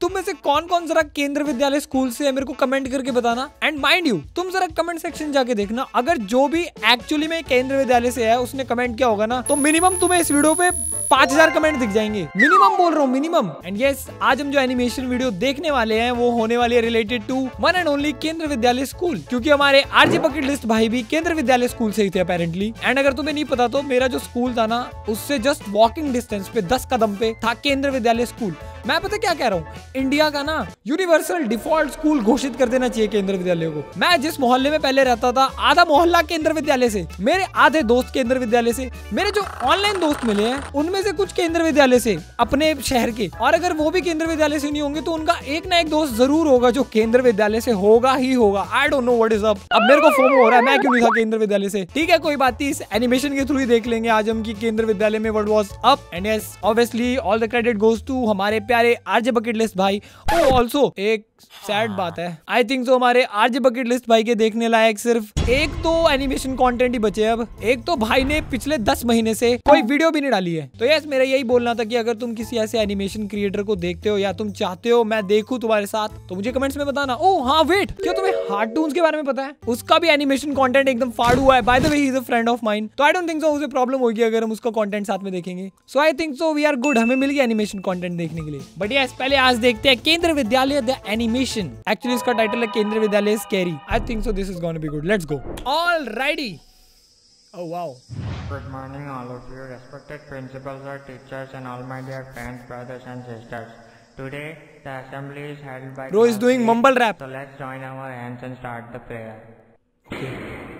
तुम में से कौन कौन जरा केंद्र विद्यालय स्कूल से है मेरे को कमेंट करके बताना। एंड माइंड यू, तुम जरा कमेंट सेक्शन जाके देखना, अगर जो भी एक्चुअली में केंद्र विद्यालय से है उसने कमेंट किया होगा ना, तो मिनिमम तुम्हें इस वीडियो पे 5000 कमेंट दिख जाएंगे। मिनिमम बोल रहा हूँ, मिनिमम। एंड यस, आज हम जो एनिमेशन वीडियो देखने वाले हैं वो होने वाली है related to one and only Kendra Vidyalaya school, क्योंकि हमारे आरजे बकेट लिस्ट भाई भी केंद्र विद्यालय स्कूल से ही थे अपेरेंटली। एंड अगर तुम्हें नहीं पता तो मेरा जो स्कूल था ना, उससे जस्ट वॉकिंग डिस्टेंस पे 10 कदम पे था केंद्र विद्यालय स्कूल। मैं पता क्या कह रहा हूँ, इंडिया का ना यूनिवर्सल डिफॉल्ट स्कूल घोषित कर देना चाहिए केंद्र विद्यालय को। मैं जिस मोहल्ले में पहले रहता था, आधा मोहल्ला केंद्र विद्यालय से, मेरे आधे दोस्त केंद्र विद्यालय से, मेरे जो ऑनलाइन दोस्त मिले हैं उनमें से कुछ केंद्र विद्यालय से अपने शहर के, और अगर वो भी केंद्र विद्यालय से नहीं होंगे तो उनका एक ना एक दोस्त जरूर होगा जो केंद्र विद्यालय से होगा ही होगा। I don't know what is up. अब मेरे को फोमो हो रहा है, मैं क्यों नहीं था केंद्र विद्यालय से। ठीक है, कोई बात नहीं, इस एनिमेशन के थ्रू ही देख लेंगे आज हम की केंद्र विद्यालय में what was up. And yes, obviously all the credit goes to हमारे प्यारे आरजे बकेट लिस्ट भाई। ओ ऑल्सो एक सैड बात है, आई थिंक सो हमारे आरजे बकेट लिस्ट भाई के देखने लायक सिर्फ एक तो एनिमेशन कंटेंट ही बचे। अब एक तो भाई ने पिछले 10 महीने से कोई वीडियो भी नहीं डाली है। तो यस, मेरा यही बोलना था कि अगर तुम किसी ऐसे एनिमेशन क्रिएटर को देखते हो या तुम चाहते हो मैं देखूं तुम्हारे साथ, तो मुझे कमेंट्स में बताना। ओ हाँ वेट, क्या तुम्हें कार्टून्स के बारे में पता है? उसका भी एनिमेशन कंटेंट एकदम फाड़ू हुआ है। By the way, he is a friend of mine, तो आई डोंट थिंक सो उसे प्रॉब्लम होगी अगर हम उसका कंटेंट साथ में देखेंगे। So I think so we are good, हमें मिल गया एनिमेशन कंटेंट देखने के लिए। बट यस, पहले आज देखते हैं Kendra Vidyalaya the animation. Actually इसका टाइटल है Kendra Vidyalaya scary. I think so this is gonna be good, let's go. Alrighty. Oh wow. Good morning all of you, respected principals or teachers and all my dear friends, brothers and sisters. Today the assembly is held by Bro is doing mumble rap. So let's join our hands and start the prayer. Okay.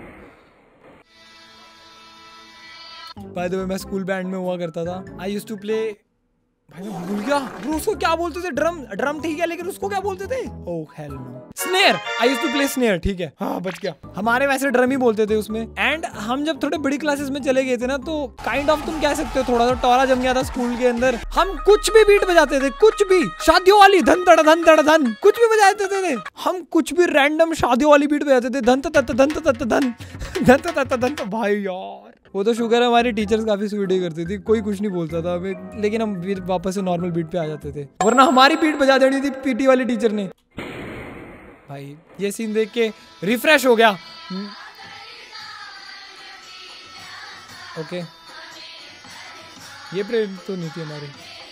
By the way, मैं school band में हुआ करता था। I used to play, भाई मैं भूल गया bro, उसको क्या बोलते थे? ड्रम ठीक है, लेकिन उसको क्या बोलते थे? Oh hell no, snare. I used to play snare. ठीक है, हाँ बच गया। हमारे वैसे ड्रम ही बोलते थे उसमें। एंड हम जब थोड़े बड़ी क्लासेस में चले गए थे ना, तो काइंड ऑफ तुम कह सकते हो थोड़ा सा टोरा जम गया था स्कूल के अंदर। हम कुछ भी बीट बजाते थे, कुछ भी शादियों वाली धन तड़ धन तड़ धन, कुछ भी बजाते थे। हम कुछ भी रैंडम शादियों वाली बीट बजाते थे, धन तत धन तत धन धन तत धन। भाई यार, वो तो शुक्र है हमारी टीचर्स काफी स्वीट ही करती थी, कोई कुछ नहीं बोलता था हमें, लेकिन हम वापस से नॉर्मल बीट पे आ जाते थे, वरना हमारी बीट बजा देनी थी पीटी वाली टीचर ने। भाई ये सीन देख के रिफ्रेश हो गया। ओके, ये प्रेयर तो नहीं थी हमारी।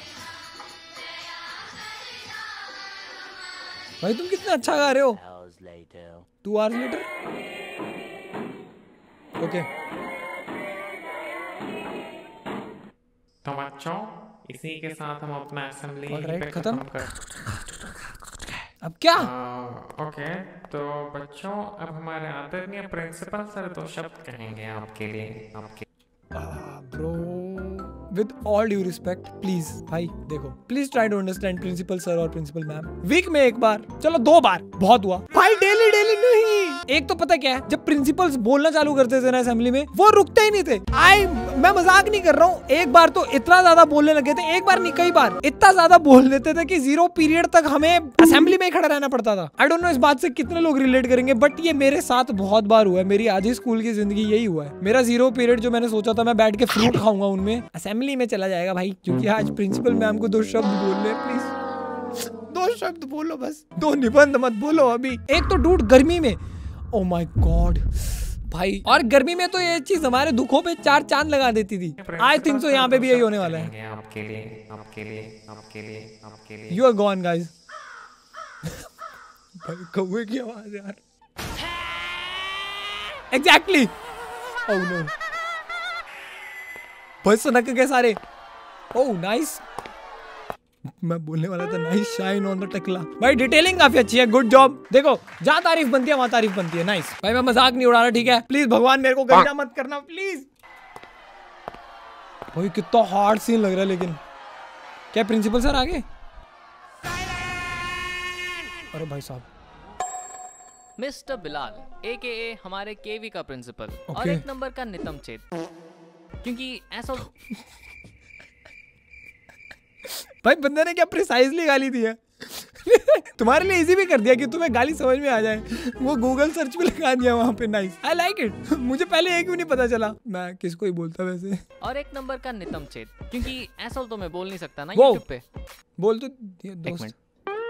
भाई तुम कितना अच्छा गा रहे हो। 2 hours later। ओके तो बच्चों, इसी के साथ हम अपना असेंबली खत्म कर। अब क्या? ओके, तो बच्चों अब हमारे आदरणीय प्रिंसिपल सर 2 शब्द कहेंगे आपके लिए। Bro, with all due respect, please भाई देखो, please try to understand principal sir और प्रिंसिपल मैम। वीक में एक बार, चलो 2 बार बहुत हुआ भाई, डेली डेली नहीं। एक तो पता क्या है, जब प्रिंसिपल्स बोलना चालू करते थे ना असेंबली में, वो रुकते ही नहीं थे। मैं मजाक नहीं कर रहा हूँ, एक बार तो इतना ज्यादा बोलने लगे थे, एक बार नहीं कई बार इतना ज्यादा बोल देते थे कि 0 पीरियड तक हमें असेंबली में खड़ा रहना पड़ता था। आई डोंट नो इस बात से कितने लोग रिलेट करेंगे, बट ये मेरे साथ बहुत बार हुआ है। मेरी आधी स्कूल की जिंदगी यही हुआ है। मेरा 0 पीरियड जो मैंने सोचा था मैं बैठ के फ्रूट खाऊंगा, उनमें असेंबली में चला जाएगा भाई, क्योंकि आज प्रिंसिपल मैम को 2 शब्द बोलने, प्लीज 2 शब्द बोलो बस, 2 निबंध मत बोलो अभी। एक तो डूड गर्मी में, ओ माय गॉड भाई, और गर्मी में तो ये चीज हमारे दुखों पे 4 चांद लगा देती थी। आई थिंक सो यहाँ पे भी यही होने वाला है। आपके लिए, आपके लिए, आपके लिए, आपके लिए। You are gone guys. भाई कौवे की आवाज यार। एग्जैक्टली। ओह नो, बस सनक गए सारे। ओह नाइस, मैं बोलने वाला था नाइस शाइन ऑन द टकला। भाई डिटेलिंग काफी अच्छी है, गुड जॉब। देखो जहाँ तारीफ बनती है वहाँ तारीफ बनती है। नाइस भाई, मैं मजाक नहीं उड़ा रहा, ठीक है? प्लीज भगवान मेरे को गंदा मत करना प्लीज। भाई कितना हार्ड सीन लग रहा है, लेकिन क्या प्रिंसिपल सर आ गए? अरे भाई साहब, मिस्टर बिलाल AKA हमारे केवी का प्रिंसिपल और 1 नंबर का नितम चेत, क्योंकि ऐसा भाई बंदे ने क्या प्रिसाइजली गाली दी है। तुम्हारे लिए इजी भी कर दिया कि तुम्हें गाली समझ में आ जाए, वो गूगल सर्च पे लगा दिया वहाँ पे। Nice, I like it. मुझे पहले एक भी नहीं पता चला, मैं किसको ही बोलता वैसे। और 1 नंबर का नितम चेत, क्योंकि ऐसा तो मैं बोल नहीं सकता ना यूट्यूब पे। बोल तो दोस्त।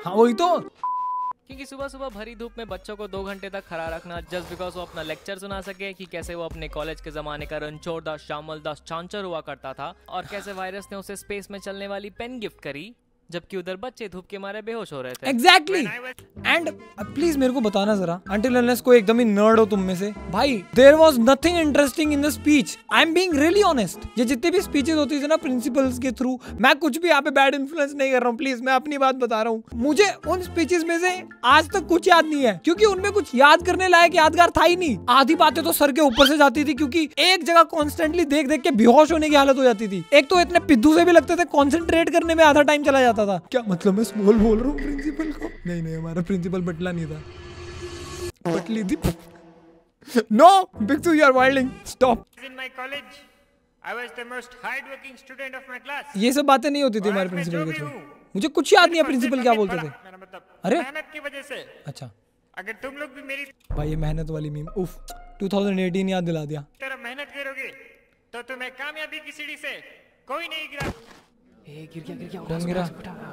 हाँ वही तो। क्योंकि सुबह सुबह भरी धूप में बच्चों को 2 घंटे तक खड़ा रखना जस्ट बिकॉज वो अपना लेक्चर सुना सके कि कैसे वो अपने कॉलेज के जमाने का रणछोड़ दास श्यामल दास चांचर हुआ करता था और कैसे वायरस ने उसे स्पेस में चलने वाली पेन गिफ्ट करी, जबकि उधर बच्चे धूप के मारे बेहोश हो रहे थे। एग्जैक्टली। एंड प्लीज मेरे को बताना जरा, अंटिल अनलेस कोई एकदम ही नर्ड हो तुम में से, भाई there was nothing interesting in the speech. I am being really honest. ये जितनी भी स्पीचेस होती थी ना प्रिंसिपल्स के थ्रू, मैं कुछ भी यहाँ पे बैड इन्फ्लुएंस नहीं कर रहा हूँ, प्लीज मैं अपनी बात बता रहा हूँ। मुझे उन स्पीचेस में से आज तक कुछ याद नहीं है, क्योंकि उनमें कुछ याद करने लायक यादगार था ही नहीं। आधी बातें तो सर के ऊपर से जाती थी, क्योंकि एक जगह कॉन्स्टेंटली देख देख के बेहोश होने की हालत हो जाती थी। एक तो इतने पिद्दू से भी लगते थे, कॉन्सेंट्रेट करने में आधा टाइम चला जाता था। क्या मतलब मैं स्मॉल बोल रहा हूँ प्रिंसिपल को? नहीं हमारा प्रिंसिपल बटला नहीं था, बटली थी। नो बिक्सू you are wilding, stop. In my college, I was the most hard-working student of my class. ये सब बातें नहीं होती थी हमारे प्रिंसिपल के थ्रू। मुझे कुछ याद नहीं है प्रिंसिपल क्या बोलते थे। अरे मेहनत की वजह से। अच्छा अगर तुम लोग भी मेरी भाई ये मेहनत वाली मीम, उफ 2018 याद दिला दिया। तरह मेहनत करोगे तो तुम्हें कामयाबी की सीढ़ी से कोई नहीं गिरा। कौन गिरा?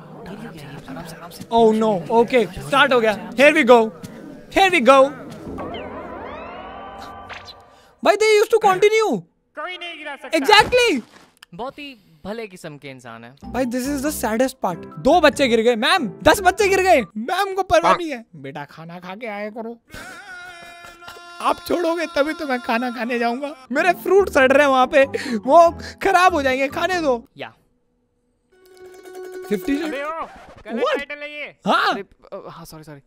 ओह नो, ओके स्टार्ट हो गया। Here we go, here we go. भाई दे यूज्ड टू कंटिन्यू। कोई नहीं गिरा सकता। एग्जैक्टली। बहुत ही भले किस्म के इंसान है। भाई this is the saddest part. 2 बच्चे गिर गए मैम, 10 बच्चे गिर गए मैम को परवाह नहीं है। बेटा खाना खा के आया करो, आप छोड़ोगे तभी तो मैं खाना खाने जाऊंगा। मेरे फ्रूट सड़ रहे हैं वहां पे, वो खराब हो जाएंगे, खाने दो। या 50 अबे ओ, गलत टाइटल है ये। हाँ सॉरी।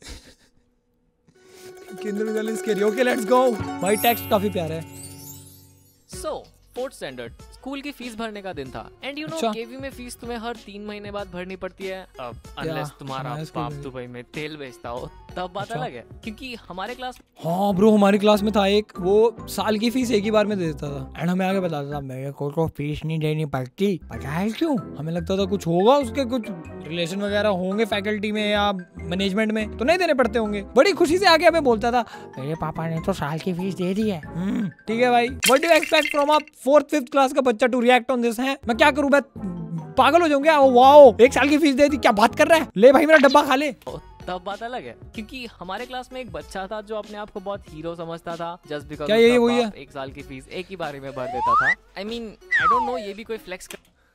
केंद्र विद्यालय स्केरी। Okay let's go. भाई टेक्स्ट काफी प्यारा है। सो 4th स्टैंडर्ड स्कूल की फीस भरने का दिन था एंड यू नो अच्छा। केवी में फीस तुम्हें हर 3 महीने बाद भरनी पड़ती है, अब अनलेस तुम्हारा हमारे स्कूल बाप में। दुबई में तेल बेचता हो तब बात अच्छा। अलग है। क्योंकि हमारे क्लास हाँ ब्रो, हमारी क्लास में था एक, वो साल की फीस एक ही बार में दे देता था एंड हमें आगे बताता था मेरे को फीस नहीं देनी पड़ती। पता है क्यों? हमें लगता था कुछ होगा, उसके कुछ रिलेशन वगैरह होंगे फैकल्टी में या मैनेजमेंट में, तो नहीं देने पड़ते होंगे। बड़ी खुशी से आगे हमें बोलता था मेरे पापा ने तो साल की फीस दे दी है। ठीक है भाई, what do you expect from a 4th 5th class का बच्चा टू रिएक्ट ऑन दिस? है मैं क्या करूं, मैं पागल हो जाऊंगा? वाओ 1 साल की फीस दे दी, क्या बात कर रहा है? ले भाई मेरा डब्बा खा ले। तब बात अलग है। क्योंकि हमारे क्लास में एक बच्चा था जो अपने आप को बहुत हीरो समझता था जस्ट बिकॉज क्या यही वही है? 1 साल की फीस एक ही बारी में भर देता था। I mean I don't know ये भी कोई flex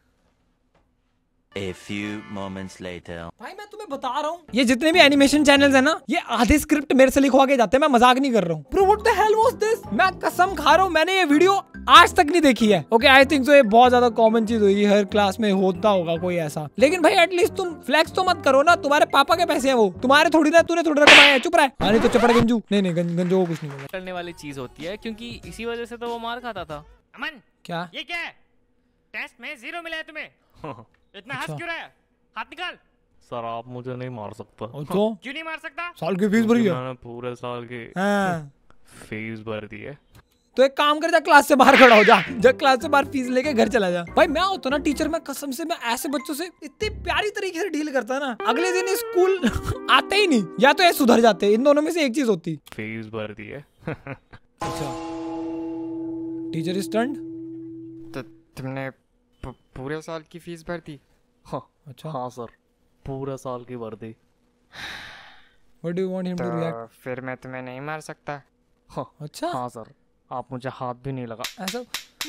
A few moments later. भाई मैं तुम्हें बता रहा हूँ, ये जितने भी एनिमेशन चैनल्स है ना, ये आधे स्क्रिप्ट मेरे से लिखवा के जाते हैं। मैं मजाक नहीं कर रहा हूँ। Bro, what the hell was this? मैं कसम खा रहा हूँ मैंने ये वीडियो आज तक नहीं देखी है। ओके आई थिंक सो ये बहुत ज्यादा कॉमन चीज हुई, हर क्लास में होता होगा कोई ऐसा। लेकिन भाई एटलीस्ट तुम फ्लेक्स तो मत करो ना, तुम्हारे पापा के पैसे हैं वो, तुम्हारे थोड़ी ना, तूने थोड़ी ना कमाए हैं। चुप रहा है। हाँ नहीं तो चपड़ गंजू। नहीं गंजू को कुछ नहीं बोला करने वाली चीज होती है, क्योंकि इसी वजह से तो वो मार खाता था। अमन क्या? ये क्या है? टेस्ट में 0 मिला है तुम्हें। इतना हंस क्यों रहा है? हाथ निकाल। सर आप मुझे नहीं मार सकता। तो क्यों नहीं मार सकता? साल की फीस भरी है। मैंने पूरे साल की हाँ। फीस भर दी है। तो एक काम कर, जा क्लास से बाहर खड़ा हो जा, जब क्लास से बाहर फीस लेके घर चला जा। भाई मैं होता ना टीचर, मैं कसम से मैं ऐसे बच्चों से इतनी प्यारी तरीके से डील करता ना, अगले दिन स्कूल आते ही नहीं, या तो ये सुधर जाते। इन दोनों में से एक चीज होती। फीस भर दी है। अच्छा टीचर इज टर्न्ड। तो तुमने पूरे साल की फीस भर दी? अच्छा हाँ सर, पूरे साल की भर दी। What do you want him to react? तो फिर मैं तुम्हें नहीं मार सकता? अच्छा हाँ सर, आप मुझे हाथ भी नहीं लगा। ऐसा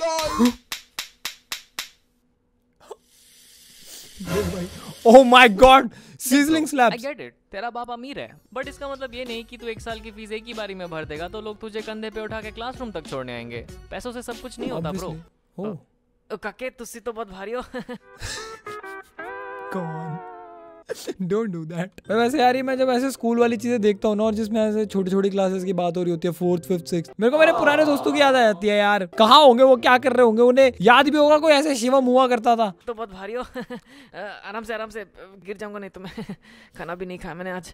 oh my god, sizzling I slaps. Get it, तेरा बाप अमीर है, बट इसका मतलब ये नहीं कि तू 1 साल की फीस एक ही बारी में भर देगा तो लोग तुझे कंधे पे उठा के क्लासरूम तक छोड़ने आएंगे। पैसों से सब कुछ नहीं होता ब्रो। काके तुसी तो बहुत भारी हो। Come on. Don't do that. वैसे यार मैं जब ऐसे स्कूल वाली चीजें देखता हूँ ना, और जिसमें ऐसे छोटी छोटी क्लासेस की बात हो रही होती है, 4th 5th 6th, मेरे को मेरे पुराने दोस्तों की याद आ जाती है यार। कहाँ होंगे वो, क्या कर रहे होंगे? उन्हें याद भी होगा कोई ऐसे शिवम हुआ करता था। तो बहुत भारी हो। आराम से गिर जाऊंगा नहीं तो मैं। खाना भी नहीं खाया मैंने आज।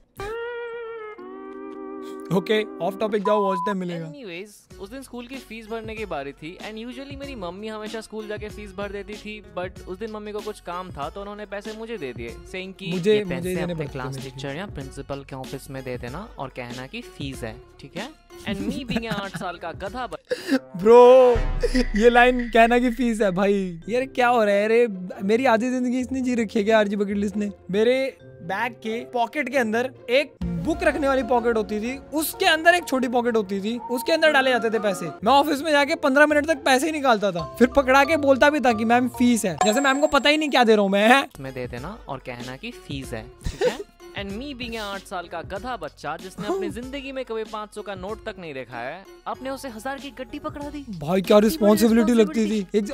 ओके ऑफ टॉपिक जाओ, वॉच टाइम मिलेगा। एनीवेज उस दिन स्कूल की फीस भरने की बारी थी एंड यूजुअली मेरी मम्मी हमेशा स्कूल जाके फीस भर देती थी, बट उस दिन मम्मी को कुछ काम था तो उन्होंने पैसे मुझे दे दिए, सेइंग कि मुझे ये पैसे देने अपने पड़ते क्लास थे मेरी टीचर या प्रिंसिपल के ऑफिस में दे देना और कहना कि फीस है, ठीक है? एंड मी बीइंग 8 साल का गधा ब्रो ये लाइन कहना की फीस है भाई। यार क्या हो रहा है? अरे मेरी आधी जिंदगी इसने जी रखी है क्या आरजी बकेट लिस्ट ने? मेरे बैग के पॉकेट के अंदर एक बुक रखने वाली पॉकेट होती थी, उसके अंदर एक छोटी पॉकेट होती थी, उसके अंदर डाले जाते थे पैसे। मैं ऑफिस में जाके 15 मिनट तक पैसे ही निकालता था, फिर पकड़ा के बोलता भी था कि मैम फीस है, जैसे मैम को पता ही नहीं क्या दे रहा हूँ मैं। में दे देना और कहना कि फीस है, ठीक है? एंड मी बीइंग 8 साल का गधा बच्चा जिसने अपनी जिंदगी में कभी 500 का नोट तक नहीं देखा है, आपने उसे 1000 की गड्डी पकड़ा दी। भाई क्या रिस्पॉन्सिबिलिटी लगती थी।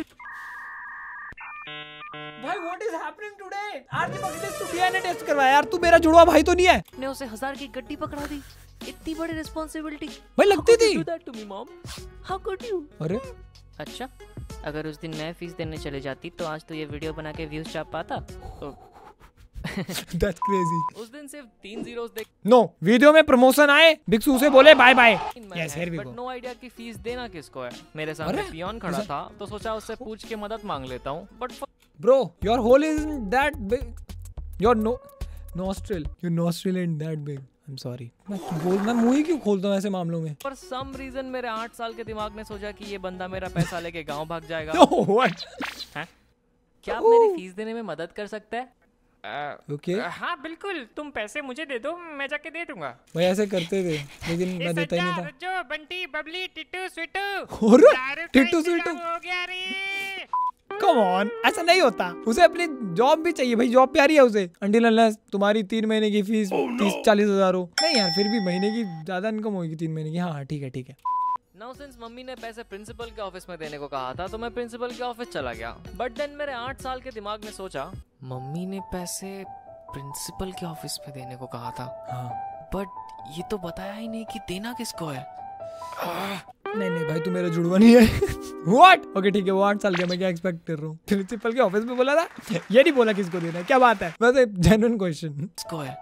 भाई what is happening today? RG bucket list to DNA test करवाया यार, तू मेरा जुड़वा भाई तो नहीं है? आपने उसे 1000 की गड्डी पकड़ा दी। इतनी बड़ी रिस्पॉन्सिबिलिटी भाई लगती थी। अरे अच्छा, अगर उस दिन मैं फीस देने चले जाती तो आज तो ये वीडियो बना के व्यूज छाप पाता। That's crazy. उस दिन सिर्फ 3 zeros देख नो वीडियो में प्रमोशन आए, बिक्सू से बोले bye bye. Yes, here we but go. No idea कि फीस देना किसको है। मेरे सामने अरे, पियोन खड़ा था तो सोचा उससे पूछ के मदद मांग लेता हूँ, but Bro, your hole isn't that big. Your your nostril ain't that big. I'm sorry. मैं मुंह ही क्यों खोलता हूँ ऐसे मामलों में? फॉर सम रीजन मेरे 8 साल के दिमाग ने सोचा कि ये बंदा मेरा पैसा लेके गांव भाग जाएगा। No, what? हैं? क्या आप मेरी फीस देने में मदद कर सकते हैं? Okay. हाँ बिल्कुल, तुम पैसे मुझे दे दो, मैं जाके दे दूंगा। भाई ऐसे करते थे, लेकिन मैं देता ही नहीं था। जो बंटी बबली टिट्टू स्वीटू और दारू टिट्टू का स्वीटू इंतजाम हो गया रे। कम ऑन, ऐसा नहीं होता। उसे अपनी जॉब भी चाहिए भाई, जॉब प्यारी है उसे। अंटिल अनलेस तुम्हारी 3 महीने की फीस 30-40 हजार हो। नहीं यार, फिर भी महीने की ज्यादा इनकम होगी 3 महीने की। हाँ ठीक है ठीक है। नाउ सिंस मम्मी ने पैसे प्रिंसिपल के ऑफिस में देने को कहा था तो मैं प्रिंसिपल के ऑफिस चला गया। बट देन मेरे 8 साल के दिमाग ने सोचा, मम्मी ने पैसे प्रिंसिपल के ऑफिस में देने को कहा था, हाँ बट ये तो बताया ही नहीं कि देना किसको है। नहीं भाई तू मेरा जुड़वा नहीं है। व्हाट? ओके ठीक है, वो 8 साल का, मैं क्या एक्सपेक्ट कर रहा हूँ? प्रिंसिपल के ऑफिस में बोला था, ये नहीं बोला किसको देना है। क्या बात है? वैसे जेन्युइन क्वेश्चन। किसको है?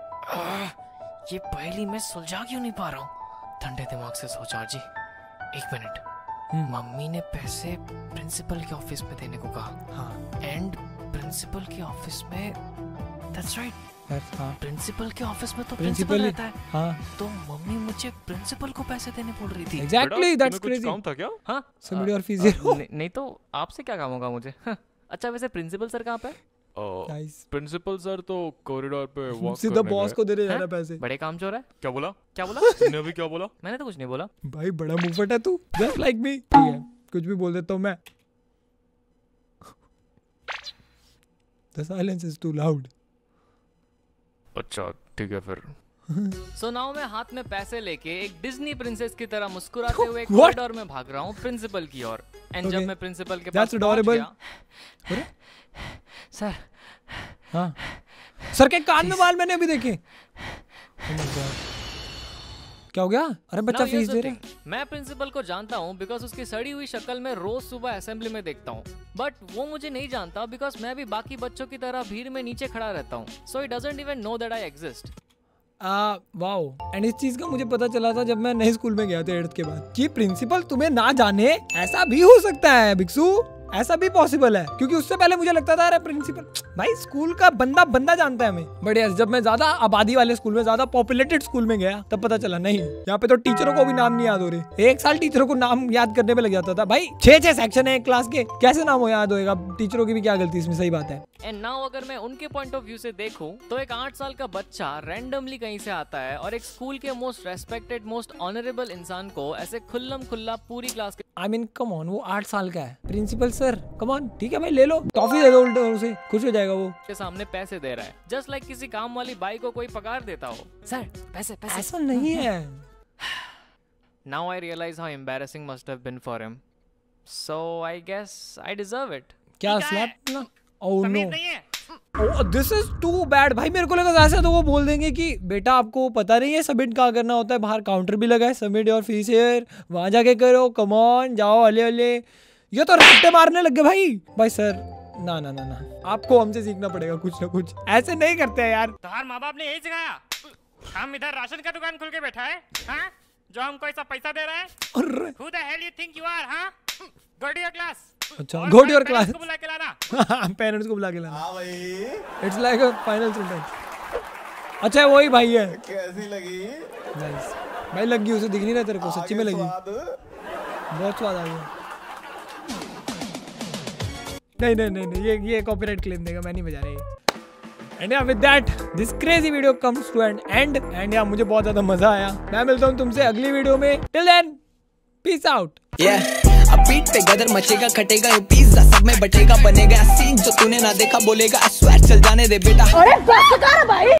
ये पहली मैं सुलझा क्यों नहीं पा रहा हूँ? ठंडे दिमाग से सोचा जी। 1 मिनट। मम्मी ने पैसे प्रिंसिपल के ऑफिस में देने को कहा। हाँ एंड प्रिंसिपल के ऑफिस में, दैट्स राइट, हाँ प्रिंसिपल के ऑफिस में तो प्रिंसिपल प्रिंसिपल रहता है। हाँ तो मम्मी मुझे प्रिंसिपल को पैसे देने बोल रही थी। Exactly, that's crazy. काम था क्या? हाँ सबमिट योर फीस ज़ीरो। नहीं तो आपसे क्या काम होगा मुझे? अच्छा वैसे प्रिंसिपल सर कहाँ पे? नाइस। प्रिंसिपल सर तो कॉरिडोर पे वॉक सीधा बॉस को दे रहे जाना पैसे। बड़े काम चोर है। क्या बोला? क्या बोला? तुमने अभी क्या बोला? मैंने तो कुछ नहीं बोला। भाई बड़ा मुंहफट है तू, जस्ट लाइक मी। ठीक है, कुछ भी बोल देता हूँ मैं। The silence is too loud. अच्छा ठीक है फिर। सो नाउ मैं हाथ में पैसे लेके एक डिज्नी प्रिंसेस की तरह मुस्कुराते हुए What? कॉरिडोर में भाग रहा हूँ प्रिंसिपल की ओर। एंड जब Okay. मैं प्रिंसिपल के That's पास पहुंच adorable. गया, सर हाँ सर के कान में बाल मैंने अभी देखे। Oh my God. क्या हो गया? अरे बच्चा Now here's फीस the दे रहा thing. मैं प्रिंसिपल को जानता हूँ बिकॉज उसकी सड़ी हुई शक्ल में रोज सुबह असेंबली में देखता हूँ, बट वो मुझे नहीं जानता बिकॉज मैं भी बाकी बच्चों की तरह भीड़ में नीचे खड़ा रहता हूँ। So he doesn't even know that I exist. Wow. And इस चीज का मुझे पता चला था जब मैं नए स्कूल में गया था 8th के बाद, कि प्रिंसिपल तुम्हें ना जाने ऐसा भी हो सकता है भिक्षु, ऐसा भी पॉसिबल है। क्योंकि उससे पहले मुझे लगता था अरे प्रिंसिपल भाई स्कूल का बंदा जानता है हमें। बट यस, जब मैं ज्यादा आबादी वाले स्कूल में, ज्यादा पॉपुलेटेड स्कूल में गया, तब पता चला नहीं, यहाँ पे तो टीचरों को भी नाम नहीं याद हो रहे। 1 साल टीचरों को नाम याद करने में लग जाता था। भाई 6 सेक्शन है एक क्लास के, कैसे नाम हो याद होएगा? टीचरों की भी क्या गलती इसमें? सही बात है। एंड नाउ अगर मैं उनके पॉइंट ऑफ व्यू से देखूं तो एक 8 साल का बच्चा रैंडमली कहीं से आता है और एक स्कूल के मोस्ट रेस्पेक्टेड, मोस्ट ऑनरेबल इंसान को ऐसे खुल्लम खुल्ला पूरी क्लास के आई मीन कम ऑन, वो 8 साल का है। प्रिंसिपल सर कम ऑन, ठीक है भाई ले लो, टॉफी दे दो उल्टे उसे, खुश हो जाएगा वो। के सामने पैसे दे रहा है, जस्ट लाइक किसी काम वाली बाई को कोई पगार देता हो। सर पैसे पैसे। ऐसा नहीं है। Now I realise how embarrassing must have been for him, so I guess I deserve it. क्या स्लैप ना? Oh no, oh this is too bad. भाई मेरे को लगा ऐसा तो वो बोल देंगे कि बेटा आपको पता नहीं है सबमिट कहाँ करना होता है, बाहर काउंटर भी लगा है, सबमिट योर फीस हियर, वहां जाके करो, कम ऑन जाओ, हले हले। ये तो रट्टे मारने लग गए भाई सर ना ना ना ना, आपको हमसे सीखना पड़ेगा कुछ ना कुछ, ऐसे नहीं करते हैं यार। तुम्हारे माँ बाप ने यही सिखाया? हम इधर राशन का दुकान खोल के बैठा है, हाँ? जो हमको ऐसा पैसा दे रहा है? अरे Who the hell you think you are, हाँ? Go to your class. अच्छा, go to your और class. parents को बुला के लाना। पेरेंट्स को बुला के लाना। हाँ भाई, it's like a final sentence. अच्छा वही भाई है। कैसी लगी? नाइस भाई लगी उसे दिख नहीं रहा तेरे को, सच्ची में लगी, बहुत स्वाद आ गया। नहीं ये कॉपीराइट क्लेम देगा, मैं नहीं बजा रही। And with that this crazy video comes to an end and यार मुझे बहुत ज्यादा मजा आया। मैं मिलता हूँ तुमसे अगली वीडियो में, टिल देन पीस आउट। अब बीट पे गदर मचेगा, कटेगा ये पिज्जा, सब में बटेगा, बनेगा सीन जो तूने ना देखा बोलेगा, I swear चल जाने दे बेटा। अरे बस कर भाई।